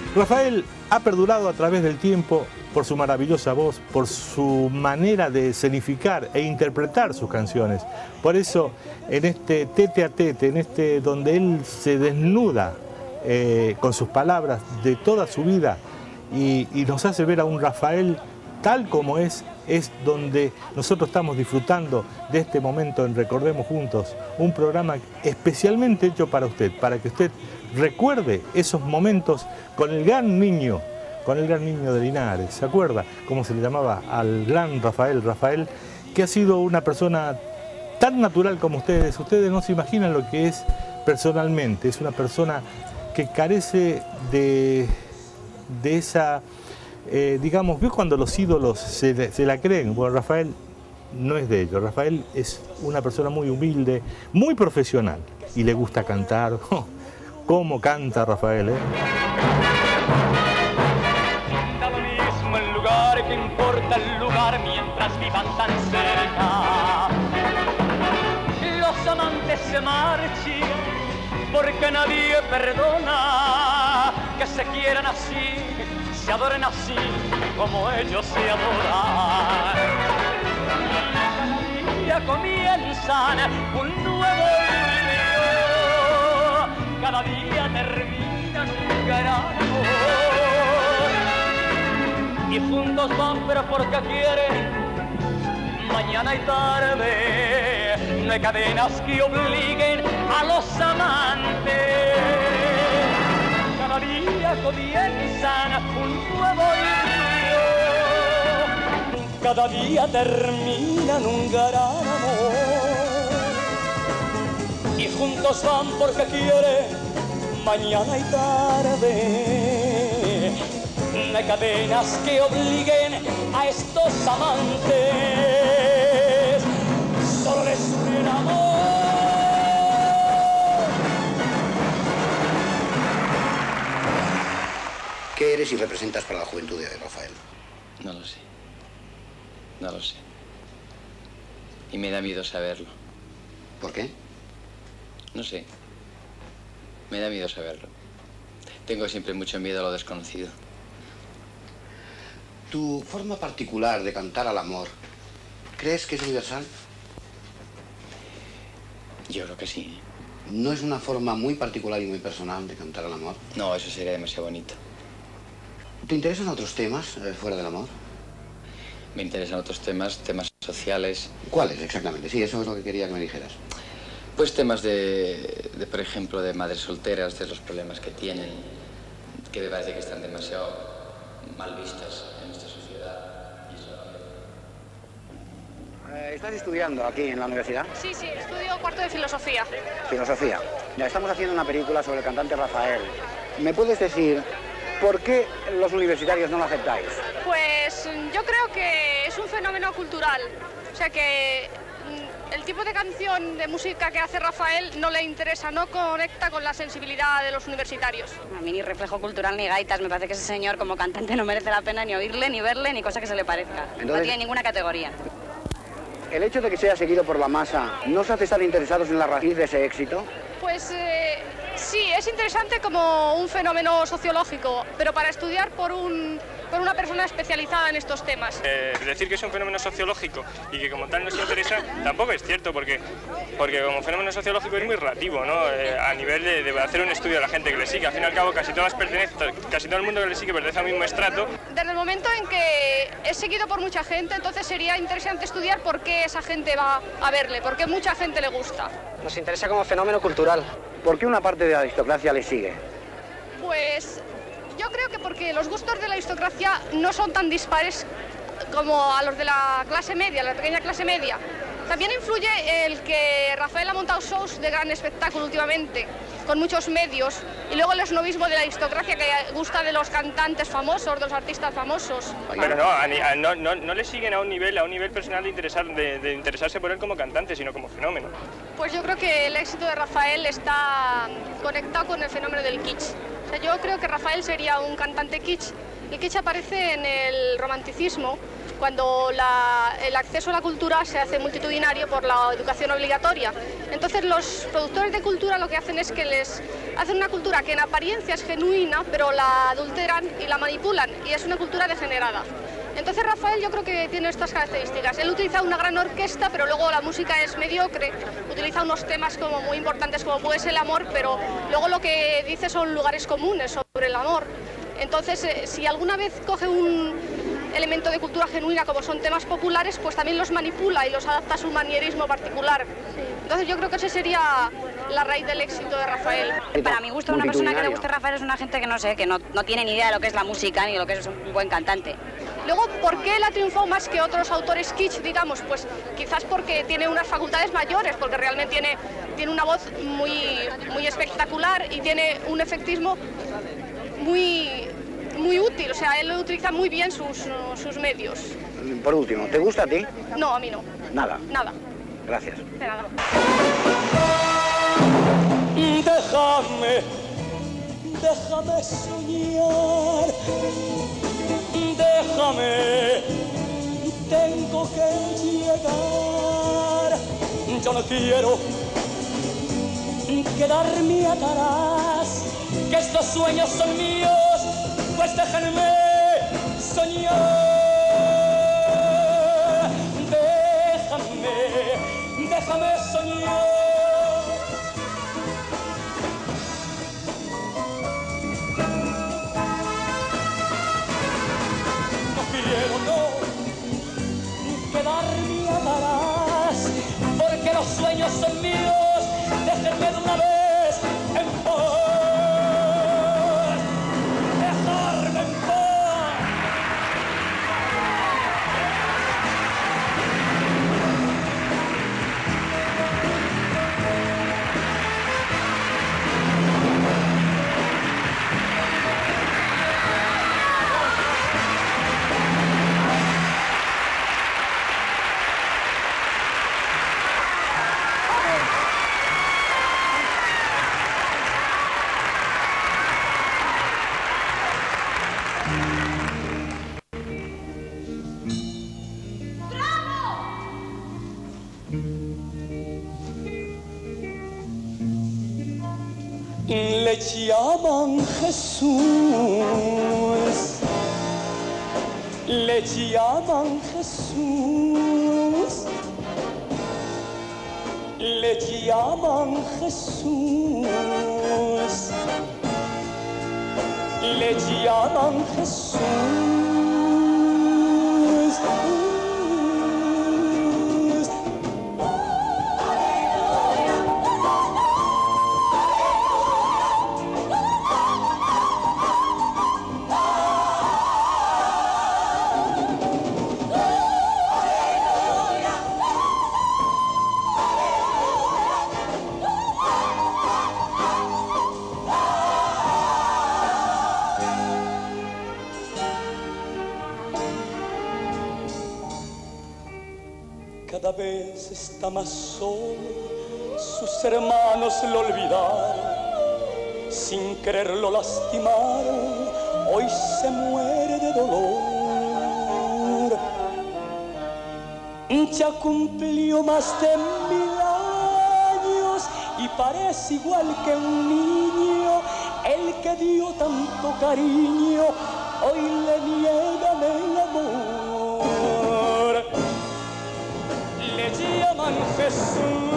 Rafael ha perdurado a través del tiempo por su maravillosa voz, por su manera de escenificar e interpretar sus canciones. Por eso, en este tete a tete, en este donde él se desnuda con sus palabras de toda su vida y nos hace ver a un Rafael tal como es donde nosotros estamos disfrutando de este momento en Recordemos Juntos, un programa especialmente hecho para usted, para que usted recuerde esos momentos con el gran niño de Linares. ¿Se acuerda cómo se le llamaba al gran Rafael? Rafael, que ha sido una persona tan natural como ustedes. Ustedes no se imaginan lo que es personalmente. Es una persona que carece de esa, digamos, ¿ves cuando los ídolos se la creen? Bueno, Rafael no es de ello. Rafael es una persona muy humilde, muy profesional y le gusta cantar. ¿Cómo canta Rafael, Que importa el lugar mientras vivan tan cerca. Los amantes se marchan porque nadie perdona que se quieran así, se adoren así como ellos se adoran. Cada día comienzan un nuevo día, cada día terminan un gran amor. Y juntos van, pero porque quieren, mañana y tarde. No hay cadenas que obliguen a los amantes. Cada día comienzan un nuevo día, cada día terminan un gran amor. Y juntos van porque quieren, mañana y tarde. No hay cadenas que obliguen a estos amantes, solo les une el amor. ¿Qué eres y representas para la juventud de Rafael? No lo sé. No lo sé. Y me da miedo saberlo. ¿Por qué? No sé. Me da miedo saberlo. Tengo siempre mucho miedo a lo desconocido. ¿Tu forma particular de cantar al amor, crees que es universal? Yo creo que sí. ¿No es una forma muy particular y muy personal de cantar al amor? No, eso sería demasiado bonito. ¿Te interesan otros temas fuera del amor? Me interesan otros temas sociales. ¿Cuáles exactamente? Sí, eso es lo que quería que me dijeras. Pues temas por ejemplo, de madres solteras, de los problemas que tienen, que me parece que están demasiado mal vistas en esta sociedad. ¿Estás estudiando aquí en la universidad? Sí, estudio cuarto de filosofía. Filosofía. Ya estamos haciendo una película sobre el cantante Rafael. ¿Me puedes decir por qué los universitarios no lo aceptáis? Pues yo creo que es un fenómeno cultural. O sea que el tipo de canción, de música que hace Rafael no le interesa, no conecta con la sensibilidad de los universitarios. A mí ni reflejo cultural ni gaitas, me parece que ese señor como cantante no merece la pena ni oírle, ni verle, ni cosa que se le parezca. Entonces, no tiene ninguna categoría. ¿El hecho de que sea seguido por la masa no os hace estar interesados en la raíz de ese éxito? Pues sí, es interesante como un fenómeno sociológico, pero para estudiar por una persona especializada en estos temas. Decir que es un fenómeno sociológico y que como tal no se interesa tampoco es cierto, porque como fenómeno sociológico es muy relativo, ¿no? A nivel de hacer un estudio de la gente que le sigue. Al fin y al cabo casi todo el mundo que le sigue pertenece al mismo estrato. Desde el momento en que es seguido por mucha gente, entonces sería interesante estudiar por qué esa gente va a verle, por qué mucha gente le gusta. Nos interesa como fenómeno cultural. ¿Por qué una parte de la aristocracia le sigue? Pues yo creo que porque los gustos de la aristocracia no son tan dispares como a los de la clase media, la pequeña clase media. También influye el que Rafael ha montado shows de gran espectáculo últimamente, con muchos medios, y luego el esnovismo de la aristocracia que gusta de los cantantes famosos, de los artistas famosos. Pero no le siguen a un nivel personal de interesarse por él como cantante, sino como fenómeno. Pues yo creo que el éxito de Rafael está conectado con el fenómeno del kitsch. O sea, yo creo que Rafael sería un cantante kitsch. El kitsch aparece en el romanticismo, cuando el acceso a la cultura se hace multitudinario por la educación obligatoria. Entonces los productores de cultura lo que hacen es que les hacen una cultura que en apariencia es genuina, pero la adulteran y la manipulan, y es una cultura degenerada. Entonces Rafael yo creo que tiene estas características. Él utiliza una gran orquesta, pero luego la música es mediocre, utiliza unos temas como muy importantes como puede ser el amor, pero luego lo que dice son lugares comunes sobre el amor. Entonces, si alguna vez coge un elemento de cultura genuina como son temas populares, pues también los manipula y los adapta a su manierismo particular. Entonces yo creo que esa sería la raíz del éxito de Rafael. Para mi gusto, una persona que le guste Rafael es una gente que no sé, que no tiene ni idea de lo que es la música ni de lo que es un buen cantante. Luego, ¿por qué él ha triunfado más que otros autores kitsch, digamos? Pues quizás porque tiene unas facultades mayores, porque realmente tiene una voz muy espectacular y tiene un efectismo muy útil, o sea, él utiliza muy bien sus medios. Por último, ¿te gusta a ti? No, a mí no. Nada. Nada. Gracias. De nada. Déjame soñar, déjame, tengo que llegar. Yo no quiero quedarme atrás, que estos sueños son míos, pues déjenme soñar. Déjame soñar. No quiero quedarme atrás, porque los sueños son míos, déjenme de una vez en paz. Dejarme en paz. Le llaman Jesús, le llaman Jesús, le llaman Jesús, le llaman Jesús. Cada vez está más solo, sus hermanos lo olvidaron, sin querer lo lastimaron, hoy se muere de dolor. Ya cumplió más de 1000 años y parece igual que un niño, el que dio tanto cariño, hoy le niegan el amor. Le llaman Jesús,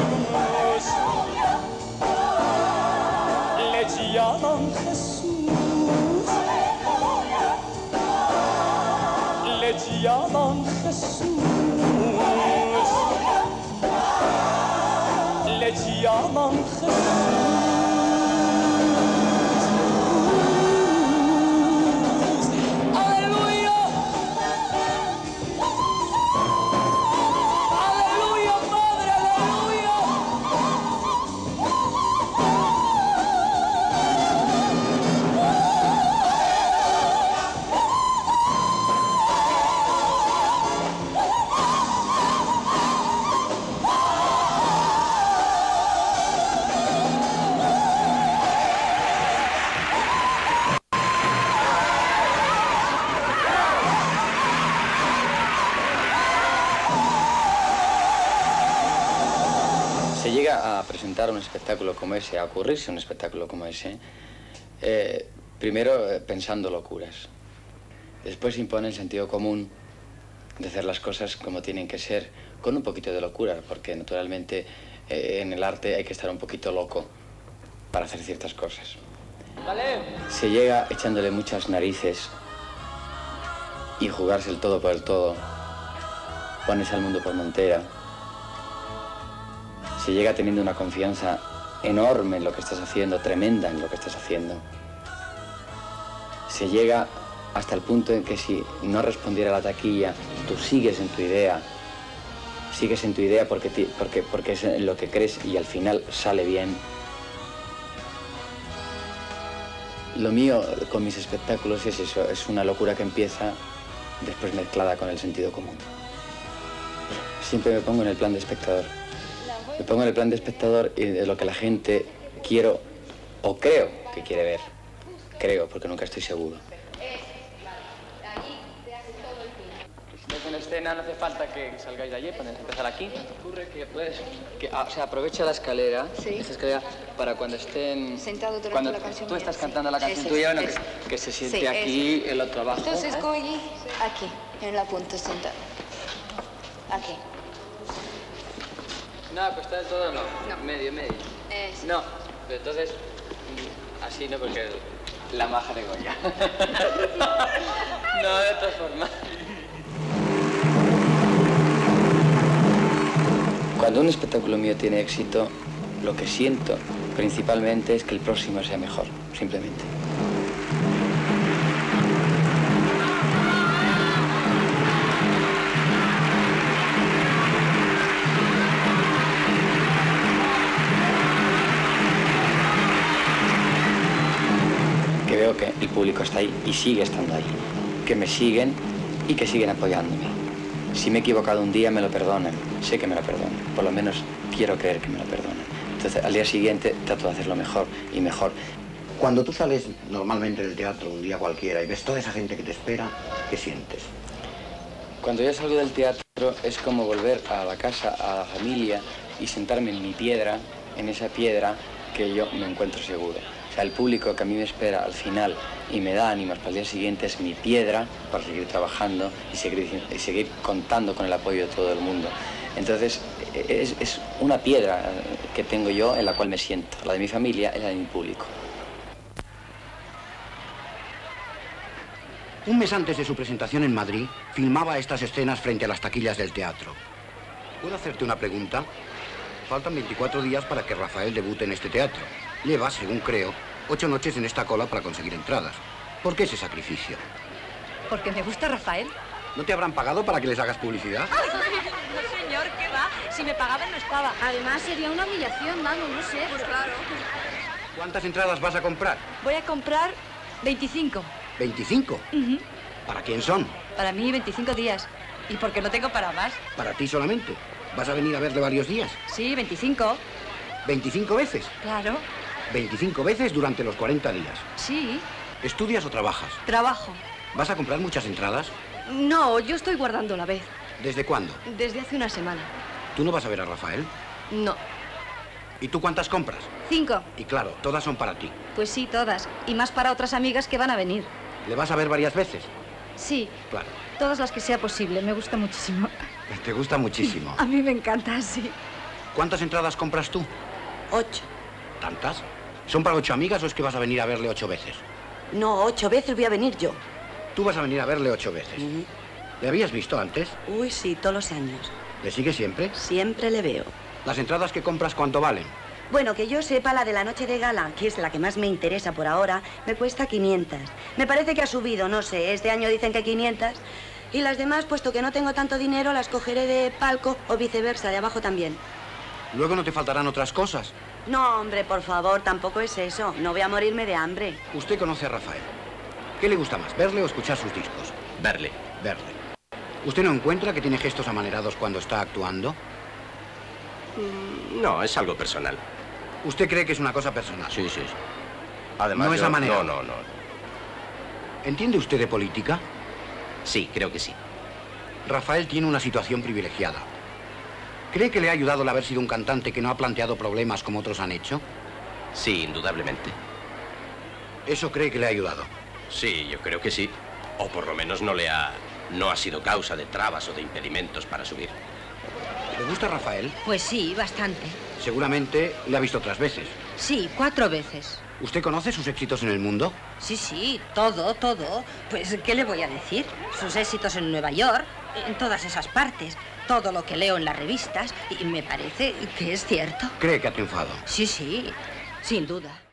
le llaman Jesús, le llaman Jesús, le llaman Jesús. montar un espectáculo como ese, a ocurrirse un espectáculo como ese, primero pensando locuras. Después impone el sentido común de hacer las cosas como tienen que ser, con un poquito de locura, porque naturalmente en el arte hay que estar un poquito loco para hacer ciertas cosas. Se llega echándole muchas narices y jugarse el todo por el todo. Pones al mundo por montera. Se llega teniendo una confianza enorme en lo que estás haciendo, tremenda en lo que estás haciendo. Se llega hasta el punto en que si no respondiera la taquilla, tú sigues en tu idea. Sigues en tu idea porque es en lo que crees y al final sale bien. Lo mío con mis espectáculos es eso, es una locura que empieza después mezclada con el sentido común. Siempre me pongo en el plan de espectador. Me pongo en el plan de espectador y de lo que la gente quiero o creo que quiere ver. Creo, porque nunca estoy seguro. En escena no hace falta que salgáis de allí, podéis empezar aquí. Ocurre que puedes, o sea, aprovecha la escalera, esta escalera, para cuando estén... Sentado durante cuando la canción. tú estás cantando la canción tuya, bueno, que se siente aquí, el otro abajo. Entonces coge aquí, en la punta, sentado. Aquí. No, pues está del todo no. Medio. No, pero entonces, así no, porque la maja de Goya. No, de todas formas. Cuando un espectáculo mío tiene éxito, lo que siento principalmente es que el próximo sea mejor, simplemente. Que veo que el público está ahí y sigue estando ahí, que me siguen y que siguen apoyándome. Si me he equivocado un día, me lo perdonan. Sé que me lo perdonan. Por lo menos quiero creer que me lo perdonan. Entonces, al día siguiente trato de hacerlo mejor y mejor. Cuando tú sales normalmente del teatro un día cualquiera y ves toda esa gente que te espera, ¿qué sientes? Cuando yo salgo del teatro es como volver a la casa, a la familia y sentarme en mi piedra, en esa piedra que yo me encuentro seguro. O sea, el público que a mí me espera al final y me da ánimos para el día siguiente es mi piedra para seguir trabajando y seguir contando con el apoyo de todo el mundo. Entonces, es una piedra que tengo yo en la cual me siento. La de mi familia y la de mi público. Un mes antes de su presentación en Madrid, filmaba estas escenas frente a las taquillas del teatro. ¿Puedo hacerte una pregunta? Faltan 24 días para que Rafael debute en este teatro. Lleva, según creo, 8 noches en esta cola para conseguir entradas. ¿Por qué ese sacrificio? Porque me gusta Rafael. ¿No te habrán pagado para que les hagas publicidad? No, señor, ¿qué va? Si me pagaban no estaba. Además sería una humillación, vamos, no sé. Pues claro. ¿Cuántas entradas vas a comprar? Voy a comprar 25. ¿25? ¿Para quién son? Para mí 25 días. ¿Y porque no tengo para más? ¿Para ti solamente? ¿Vas a venir a verle varios días? Sí, 25. ¿25 veces? Claro. 25 veces durante los 40 días. Sí. ¿Estudias o trabajas? Trabajo. ¿Vas a comprar muchas entradas? No, yo estoy guardando la vez. ¿Desde cuándo? Desde hace una semana. ¿Tú no vas a ver a Rafael? No. ¿Y tú cuántas compras? 5. Y claro, todas son para ti. Pues sí, todas. Y más para otras amigas que van a venir. ¿Le vas a ver varias veces? Sí. Claro. Todas las que sea posible. Me gusta muchísimo. Te gusta muchísimo. A mí me encanta, sí. ¿Cuántas entradas compras tú? 8. ¿Tantas? ¿Son para 8 amigas o es que vas a venir a verle 8 veces? No, 8 veces voy a venir yo. Tú vas a venir a verle 8 veces. ¿Le habías visto antes? Uy, sí, todos los años. ¿Le sigue siempre? Siempre le veo. ¿Las entradas que compras cuánto valen? Bueno, que yo sepa, la de la noche de gala, que es la que más me interesa por ahora, me cuesta 500. Me parece que ha subido, no sé, este año dicen que 500. Y las demás, puesto que no tengo tanto dinero, las cogeré de palco o viceversa, de abajo también. Luego no te faltarán otras cosas. No, hombre, por favor, tampoco es eso. No voy a morirme de hambre. Usted conoce a Rafael. ¿Qué le gusta más, verle o escuchar sus discos? Verle. Verle. ¿Usted no encuentra que tiene gestos amanerados cuando está actuando? No, es algo personal. ¿Usted cree que es una cosa personal? Sí, sí. Además, ¿No es amanerado? No. ¿Entiende usted de política? Sí, creo que sí. Rafael tiene una situación privilegiada. ¿Cree que le ha ayudado el haber sido un cantante que no ha planteado problemas como otros han hecho? Sí, indudablemente. ¿Eso cree que le ha ayudado? Sí, yo creo que sí. O por lo menos no ha sido causa de trabas o de impedimentos para subir. ¿Le gusta Rafael? Pues sí, bastante. Seguramente le ha visto otras veces. Sí, 4 veces. ¿Usted conoce sus éxitos en el mundo? Sí, todo. Pues, ¿qué le voy a decir? Sus éxitos en Nueva York, en todas esas partes, todo lo que leo en las revistas, y me parece que es cierto. ¿Cree que ha triunfado? Sí, sin duda.